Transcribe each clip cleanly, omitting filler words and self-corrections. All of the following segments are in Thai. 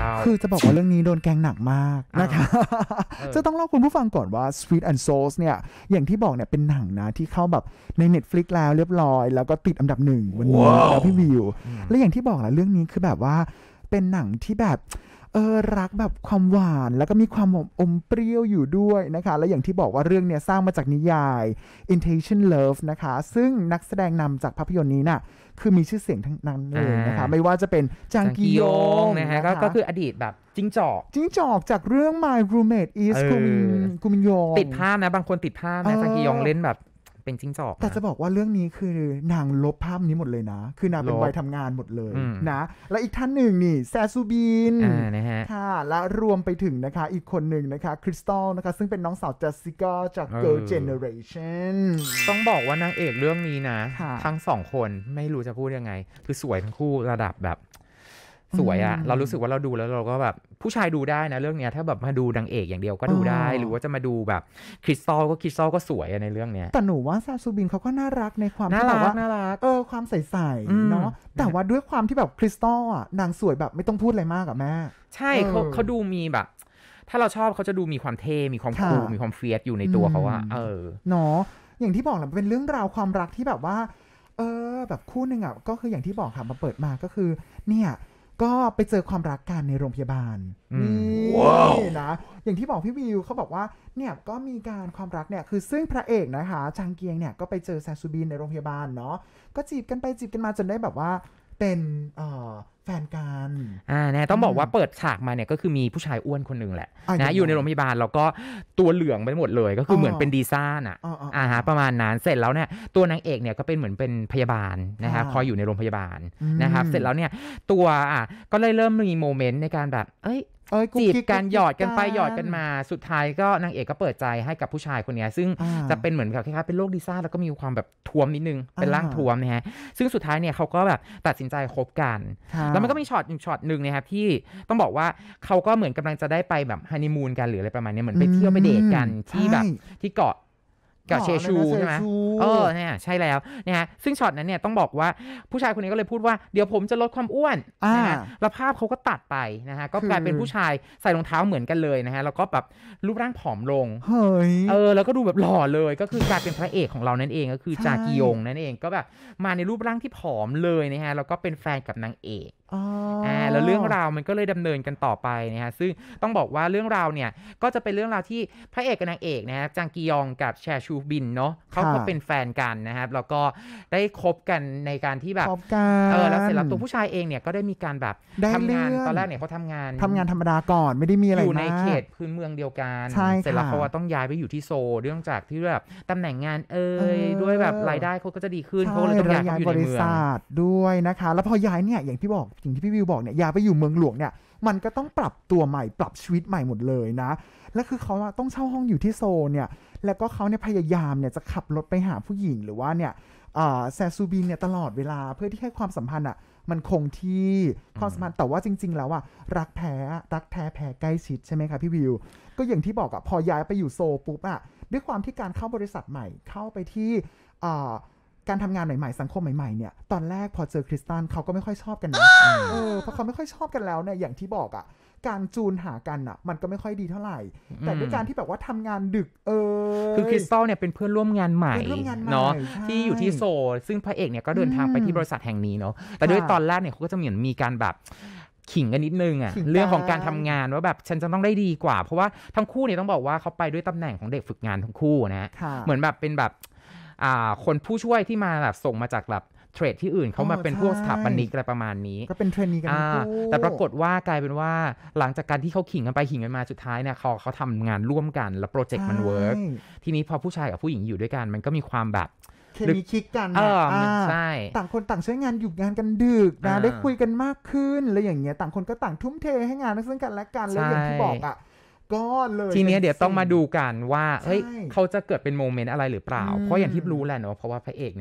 คือจะบอกว่าเรื่องนี้โดนแกงหนักมากนะคะจะต้องเล่าคุณผู้ฟังก่อนว่า Sweet and Sour เนี่ยอย่างที่บอกเนี่ยเป็นหนังนะที่เข้าแบบใน Netflix แล้วเรียบร้อยแล้วก็ติดอันดับ1วันนี้แล้วพี่วิวและอย่างที่บอกแหละเรื่องนี้คือแบบว่าเป็นหนังที่แบบรักแบบความหวานแล้วก็มีความอมเปรี้ยวอยู่ด้วยนะคะและอย่างที่บอกว่าเรื่องเนี่ยสร้างมาจากนิยาย Intention Love นะคะซึ่งนักแสดงนำจากภาพยนตร์นี้น่ะคือมีชื่อเสียงทั้งนั้นเลยนะคะไม่ว่าจะเป็นจางกียงนะฮะก็คืออดีตแบบจิ้งจอกจากเรื่อง My Roommate is กุมินยงติดภาพนะบางคนติดภาพนะจางกียงเล่นแบบเป็นจิ้งจอกแต่จะบอกว่าเรื่องนี้คือนางลบภาพนี้หมดเลยนะคือนางเป็นวัยทำงานหมดเลยนะและอีกท่านหนึ่งนี่แซซูบินนะฮะค่ะและรวมไปถึงนะคะอีกคนหนึ่งนะคะคริสตัลนะคะซึ่งเป็นน้องสาวเจสสิก้าจาก Girl Generation ต้องบอกว่านางเอกเรื่องนี้นะทั้งสองคนไม่รู้จะพูดยังไงคือสวยทั้งคู่ระดับแบบสวยอะเรารู้สึกว่าเราดูแล้วเราก็แบบผู้ชายดูได้นะเรื่องเนี้ยถ้าแบบมาดูนางเอกอย่างเดียวก็ดูได้หรือว่าจะมาดูแบบคริสตัลก็สวยในเรื่องเนี้ยแต่หนูว่าซาซูบินเขาก็น่ารักในความที่แบบว่าความใสๆเนาะแต่ว่าด้วยความที่แบบคริสตัลอ่ะนางสวยแบบไม่ต้องพูดอะไรมากอะแม่ใช่เขาดูมีแบบถ้าเราชอบเขาจะดูมีความเท่มีความคูลมีความเฟียสอยู่ในตัวเขาว่าเนาะอย่างที่บอกแหละเป็นเรื่องราวความรักที่แบบว่าแบบคู่นึงอ่ะก็คืออย่างที่บอกค่ะมาเปิดมาก็คือเนี่ยก็ไปเจอความรักกันในโรงพยาบาลนี่นะอย่างที่บอกพี่วิวเขาบอกว่าเนี่ยก็มีการความรักเนี่ยคือซึ่งพระเอกนะคะจางเกียงเนี่ยก็ไปเจอแซซูบินในโรงพยาบาลเนาะก็จีบกันไปจีบกันมาจนได้แบบว่าเป็นแฟนกันเนี่ยต้องบอกว่าเปิดฉากมาเนี่ยก็คือมีผู้ชายอ้วนคนหนึ่งแหละนะอยู่ในโรงพยาบาลแล้วก็ตัวเหลืองไปหมดเลยก็คือเหมือนเป็นดีซ่านประมาณนั้นเสร็จแล้วเนี่ยตัวนางเอกเนี่ยก็เป็นเหมือนเป็นพยาบาลนะคะคอยอยู่ในโรงพยาบาลนะครับเสร็จแล้วเนี่ยตัวก็เลยเริ่มมีโมเมนต์ในการแบบจีบกันหยอดกันไปหยอดกันมาสุดท้ายก็นางเอกก็เปิดใจให้กับผู้ชายคนนี้ซึ่งจะเป็นเหมือนกับคล้ายๆเป็นโรคดีซ่าแล้วก็มีความแบบท้วมนิดนึงเป็นร่างท้วมนะฮะซึ่งสุดท้ายเนี่ยเขาก็แบบตัดสินใจคบกันแล้วมันก็มีช็อตหนึ่งนะครับที่ต้องบอกว่าเขาก็เหมือนกำลังจะได้ไปแบบฮันนีมูนกันหรืออะไรประมาณนี้เหมือนไปเที่ยวไปเดทกันที่แบบที่เกาะเชชูใช่ไหมเนี่ยใช่แล้วนะฮะซึ่งช็อตนั้นเนี่ยต้องบอกว่าผู้ชายคนนี้ก็เลยพูดว่าเดี๋ยวผมจะลดความอ้วนนะฮะแล้วภาพเขาก็ตัดไปนะฮะก็กลายเป็นผู้ชายใส่รองเท้าเหมือนกันเลยนะฮะแล้วก็แบบรูปร่างผอมลงแล้วก็ดูแบบหล่อเลยก็คือกลายเป็นพระเอกของเรานั่นเองก็คือจากียงนั่นเองก็แบบมาในรูปร่างที่ผอมเลยนะฮะแล้วก็เป็นแฟนกับนางเอกแล้วเรื่องราวมันก็เลยดำเนินกันต่อไปนะฮะซึ่งต้องบอกว่าเรื่องราวเนี่ยก็จะเป็นเรื่องราวที่พระเอกกับนางเอกนะฮะจางกียองกับแชชูบินเนาะเขาก็เป็นแฟนกันนะครับแล้วก็ได้คบกันในการที่แบบแล้วเสร็จแล้วตัวผู้ชายเองเนี่ยก็ได้มีการแบบทำงานตอนแรกเนี่ยเขาทำงานธรรมดาก่อนไม่ได้มีอะไรอยู่ในเขตพื้นเมืองเดียวกันเสร็จแล้วเขาต้องย้ายไปอยู่ที่โซเรื่องจากที่แบบตำแหน่งงานด้วยแบบรายได้เขาก็จะดีขึ้นเขาเลยต้องย้ายไปอยู่ในเมืองด้วยนะคะแล้วพอย้ายเนี่ยอย่างที่พี่วิวบอกเนี่ยย้ายไปอยู่เมืองหลวงเนี่ยมันก็ต้องปรับตัวใหม่ปรับชีวิตใหม่หมดเลยนะและคือเขาต้องเช่าห้องอยู่ที่โซเนี่ยแล้วก็เขาเนี่ยพยายามเนี่ยจะขับรถไปหาผู้หญิงหรือว่าเนี่ยแซซูบินเนี่ยตลอดเวลาเพื่อที่ให้ความสัมพันธ์มันคงที่ความสัมพันธ์แต่ว่าจริงๆแล้วรักแท้แพ้ใกล้ชิดใช่ไหมคะพี่วิวก็อย่างที่บอกพอย้ายไปอยู่โซปุ๊บด้วยความที่การเข้าบริษัทใหม่เข้าไปที่การทำงานใหม่ๆสังคมใหม่ๆเนี่ยตอนแรกพอเจอคริสตัลเขาก็ไม่ค่อยชอบกันนะเพราะเขาไม่ค่อยชอบกันแล้วเนี่ยอย่างที่บอกการจูนหากันมันก็ไม่ค่อยดีเท่าไหร่แต่ด้วยการที่แบบว่าทำงานดึกคือคริสตัลเนี่ยเป็นเพื่อนร่วมงานใหม่เนาะที่อยู่ที่โซซึ่งพระเอกเนี่ยก็เดินทางไปที่บริษัทแห่งนี้เนาะแต่ด้วยตอนแรกเนี่ยเขาก็จะเหมือนมีการแบบขิงกันนิดนึงเรื่องของการทำงานว่าแบบฉันจะต้องได้ดีกว่าเพราะว่าทั้งคู่เนี่ยต้องบอกว่าเขาไปด้วยตำแหน่งของเด็กฝึกงานทั้งคู่นะเหมือนแบบเป็นแบบคนผู้ช่วยที่มาแบบส่งมาจากแบบเทรดที่อื่นเขามาเป็นพวกสถาปนิกอะไรประมาณนี้ก็เป็นเทรนนีกันแต่ปรากฏว่ากลายเป็นว่าหลังจากการที่เขาขิงกันไปขิงกันมาสุดท้ายเนี่ยเขาทำงานร่วมกันแล้วโปรเจกต์มันเวิร์กทีนี้พอผู้ชายกับผู้หญิงอยู่ด้วยกันมันก็มีความแบบเคมีคิกกันใช่ต่างคนต่างใช้งานอยู่งานกันดึกนะได้คุยกันมากขึ้นแล้วอย่างเงี้ยต่างคนก็ต่างทุ่มเทให้งานซึ่งกันและกันแล้วอย่างที่บอกก็เลยทีนี้เดี๋ยวต้องมาดูกันว่าเฮ้ยเขาจะเกิดเป็นโมเมนต์อะไรหรือเปล่าเพราะอย่างที่รู้แหละเนาะเพราะว่าพระเอกเนี่ย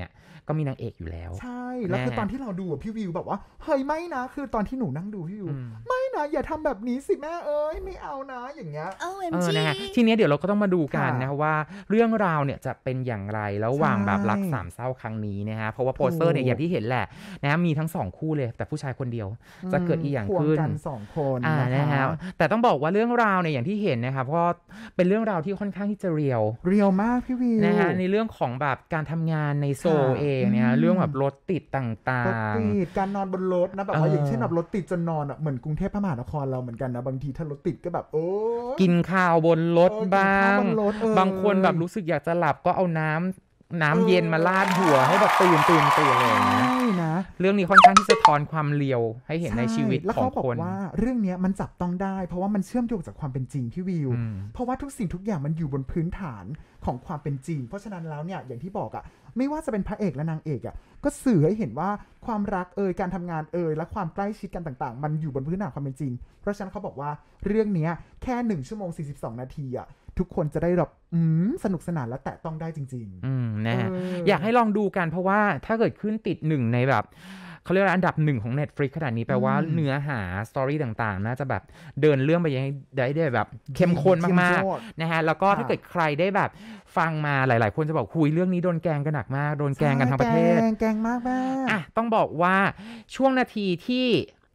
ก็มีนางเอกอยู่แล้วใช่แล้วคือตอนที่เราดูพี่วิวแบบว่าเฮ้ยไม่นะคือตอนที่หนูนั่งดูพี่วิวไม่นะอย่าทำแบบนี้สิแม่เอ้ยไม่เอานะอย่างเงี้ยนะฮะทีนี้เดี๋ยวเราก็ต้องมาดูกันนะว่าเรื่องราวเนี่ยจะเป็นอย่างไรแล้ววางแบบรักสามเศร้าครั้งนี้นะฮะเพราะว่าโปสเตอร์เนี่ยอย่างที่เห็นแหละนะมีทั้ง2คู่เลยแต่ผู้ชายคนเดียวจะเกิดอีกอย่างขึ้นกัน2คนนะฮะแต่ต้องบอกว่าเรื่องราวเนี่ยอย่างที่เห็นนะครับเพราะเป็นเรื่องราวที่ค่อนข้างที่จะเรียลมากพี่วิวนะฮะในเรื่องของแบบการทำงานในโซลเองเนี่ยเรื่องแบบรถติดต่างๆรถติดการนอนบนรถนะแบบว่าอย่างเช่นแบบรถติดจนนอนอ่ะเหมือนกรุงเทพมหานครเราเหมือนกันนะบางทีถ้ารถติดก็แบบกินข้าวบนรถบ้างบางคนแบบรู้สึกอยากจะหลับก็เอาน้ำเย็นมาลาดหัวให้แบบตื่นเลยนะเรื่องนี้ค่อนข้างที่จะทอนความเลียวให้เห็นในชีวิตของคนแล้วเขาบอกว่าเรื่องนี้มันจับต้องได้เพราะว่ามันเชื่อมโยงจากความเป็นจริงพี่วิวเพราะว่าทุกสิ่งทุกอย่างมันอยู่บนพื้นฐานของความเป็นจริงเพราะฉะนั้นแล้วเนี่ยอย่างที่บอกอ่ะไม่ว่าจะเป็นพระเอกและนางเอกอ่ะก็สื่อให้เห็นว่าความรักการทำงานและความใกล้ชิดกันต่างๆมันอยู่บนพื้นฐานความเป็นจริงเพราะฉะนั้นเขาบอกว่าเรื่องนี้แค่1 ชั่วโมง 42 นาทีอ่ะทุกคนจะได้แบบสนุกสนานและแตะต้องได้จริงๆนะอยากให้ลองดูกันเพราะว่าถ้าเกิดขึ้นติด1ในแบบเขาเรียกว่าอันดับ1ของ Netflix ขนาดนี้แปลว่าเนื้อหาสตอรี่ต่างๆน่าจะแบบเดินเรื่องไปยังได้แบบเข้มข้นมากๆนะฮะแล้วก็ถ้าเกิดใครได้แบบฟังมาหลายๆคนจะบอกคุยเรื่องนี้โดนแกล้งกันหนักมากโดนแกล้งกันทั้งประเทศแกล้งมากต้องบอกว่าช่วงนาทีที่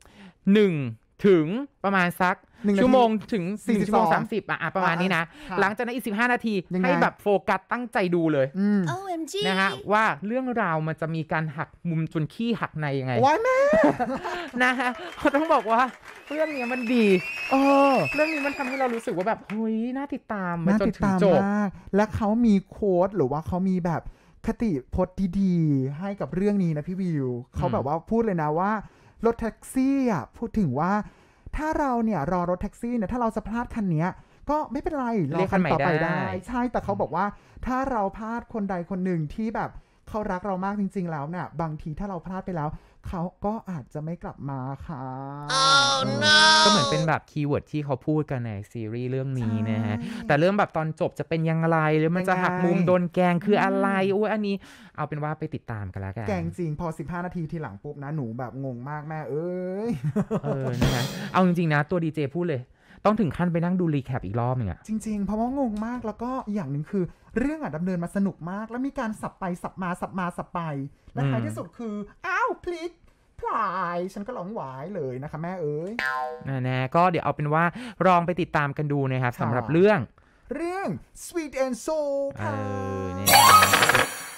1ถึงประมาณสัก1 ชั่วโมงถึง4 ชั่วโมง 30ประมาณนี้นะหลังจากนั้นอีก15 นาทีให้แบบโฟกัสตั้งใจดูเลยนะฮะว่าเรื่องราวมันจะมีการหักมุมจนขี้หักในยังไงว้ายแม่นะฮะต้องบอกว่าเรื่องนี้มันดีเรื่องนี้มันทำให้เรารู้สึกว่าแบบเฮ้ยน่าติดตามจนถึงจบและเขามีโค้ดหรือว่าเขามีแบบคติพจน์ดีๆให้กับเรื่องนี้นะพี่วิวเขาแบบว่าพูดเลยนะว่ารถแท็กซี่พูดถึงว่าถ้าเราเนี่ยรอรถแท็กซี่เนี่ยถ้าเราจะพลาดคันนี้ก็ไม่เป็นไรรอคันต่อไปได้ใช่แต่เขาบอกว่าถ้าเราพลาดคนใดคนหนึ่งที่แบบเขารักเรามากจริงๆแล้วเนี่ยบางทีถ้าเราพลาดไปแล้วเขาก็อาจจะไม่กลับมาค่ะก็เหมือนเป็นแบบคีย์เวิร์ดที่เขาพูดกันในซีรีส์เรื่องนี้นะฮะแต่เรื่องแบบตอนจบจะเป็นยังไงหรือมันจะหักมุมโดนแกงคืออะไรอันนี้เอาเป็นว่าไปติดตามกันแล้วกันแกงจริงพอ15 นาทีทีหลังปุ๊บนะหนูแบบงงมากแม่นะฮะเอาจริงๆนะตัวดีเจพูดเลยต้องถึงขั้นไปนั่งดูรีแคปอีกรอบนึงจริงๆเพราะว่างงมากแล้วก็อย่างหนึ่งคือเรื่องดำเนินมาสนุกมากแล้วมีการสับไปสับมาสับมาสับไปและท้ายที่สุดคืออ้าวพลิกพลายฉันก็ร้องหวายเลยนะคะแม่นะก็เดี๋ยวเอาเป็นว่าลองไปติดตามกันดูนะครับสำหรับเรื่อง Sweet and Soul ค่ะ